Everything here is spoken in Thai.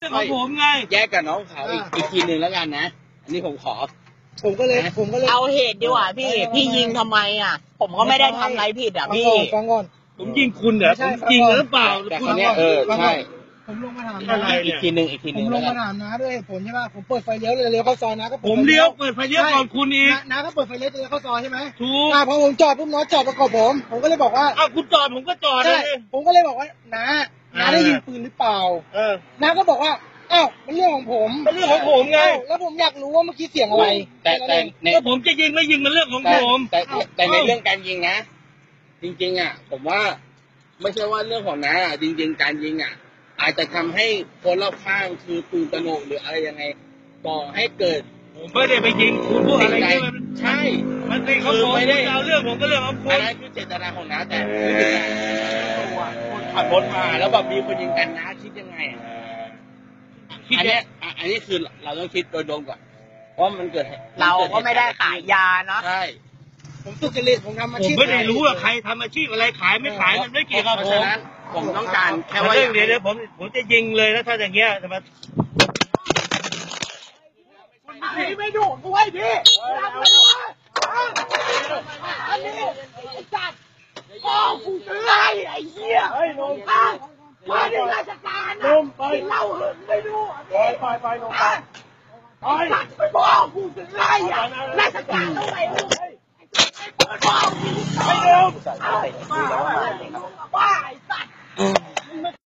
ของผมไงแยกกับน้องเขาอีกทีหนึ่งแล้วกันนะอันนี้ผมก็เลยเอาเหตุดีกว่าพี่ยิงทำไมอ่ะผมก็ไม่ได้ทำอะไรผิดอ่ะพี่ฟังก่อนผมยิงคุณเหรอผมยิงหรือเปล่าคุณเนี่ยใช่ผมลงมาถามอีกทีหนึ่งผมลงมาถามน้าด้วยผลใช่ป่ะผมเปิดไฟเลี้ยวเลยเลี้ยวเข้าซอยนะก็ผมเลี้ยวเปิดไฟเลี้ยวก่อนคุณอีกน้าก็เปิดไฟเลี้ยวจะเลี้ยวเข้าซอยใช่ไหมถูกพอผมจอดปุ๊บน้องจอดประกบผมก็เลยบอกว่าอ้าวคุณจอดผมก็จอดเลยผมก็เลยบอกว่าน้าได้ยิงปืนหรือเปล่าน้าก็บอกว่าอ้าวมันเรื่องของผมเป็นเรื่องของผมไงแล้วผมอยากรู้ว่าเมื่อกี้เสียงอะไรแต่ผมจะยิงไม่ยิงมันเรื่องของผมแต่ในเรื่องการยิงนะจริงๆอ่ะผมว่าไม่ใช่ว่าเรื่องของน้าจริงๆการยิงอ่ะอาจจะทำให้คนรอบข้างคือตื่นตระหนกหรืออะไรยังไงก่อให้เกิดผมไม่ได้ไปยิงคุณพูดอะไรใช่มันเป็นเขาไม่ได้เอาเรื่องผมก็เรื่องของคุณอันนั้นคือเจตนาของน้าแต่ตัวคนขับรถมาแล้วแบบมีคนยิงกันน้าคิดยังไงอันนี้คือเราต้องคิดโดยรวมก่อนเพราะมันเกิดเราก็ไม่ได้ขายยาเนาะใช่ผมสุจริตผมทำอาชีพผมไม่ได้รู้ว่าใครทำอาชีพอะไรขายไม่ขายมันไม่เกี่ยวกับผมต้องการแค่ว่าเดี๋ยวผมจะยิงเลยนะถ้าอย่างเงี้ยทำไมไม่ดูกูไว้พี่อันนี้ไอ้จัดพ่อกูซื้อไอ้เหี้ยมาดิราชการนะกินเหล้าหึงไม่ดูไปลงไปไปบอกกูซื้อไอ้ราชการต้องไปดูไอ้พ่อกูไม่ดู